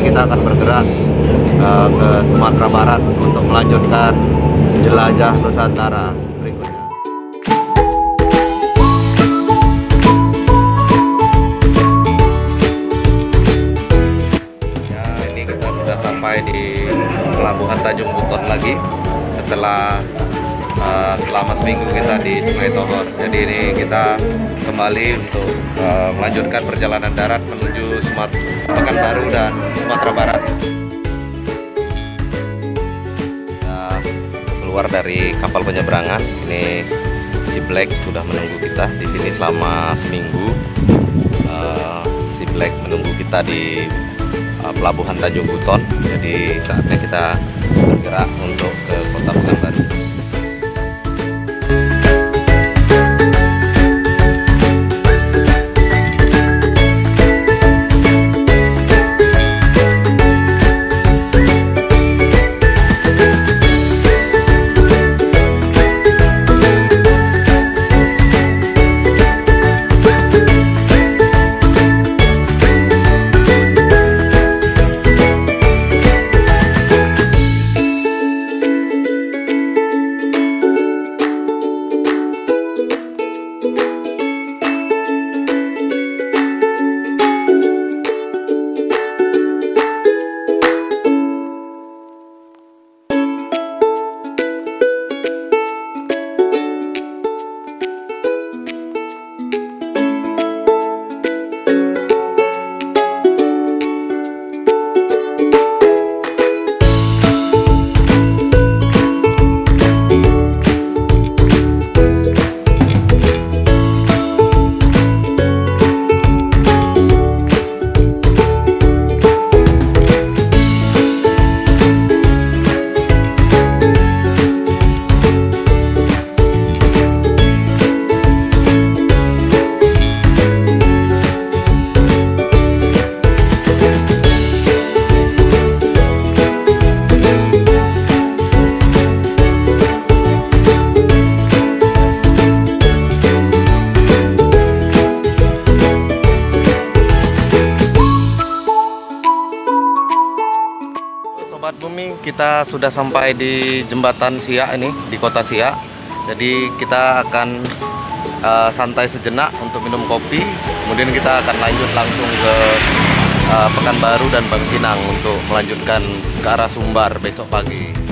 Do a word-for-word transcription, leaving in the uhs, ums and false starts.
kita akan bergerak uh, ke Sumatera Barat untuk melanjutkan jelajah Nusantara berikutnya. Ya, ini kita sudah sampai di Pelabuhan Tanjung Buton lagi setelah uh, selama seminggu kita di Sungai Tohor. Jadi ini kita kembali untuk uh, melanjutkan perjalanan darat menuju Sumatera, Pekanbaru dan Sumatera Barat. Kita keluar dari kapal penyeberangan. Ini si Black sudah menunggu kita di sini selama seminggu. Uh, si Black menunggu kita di uh, Pelabuhan Tanjung Buton. Jadi saatnya kita bergerak untuk ke kota Pekanbaru. Sobat Bumi, kita sudah sampai di Jembatan Siak ini, di Kota Siak. Jadi kita akan uh, santai sejenak untuk minum kopi. Kemudian kita akan lanjut langsung ke uh, Pekanbaru dan Bangkinang untuk melanjutkan ke arah Sumbar besok pagi.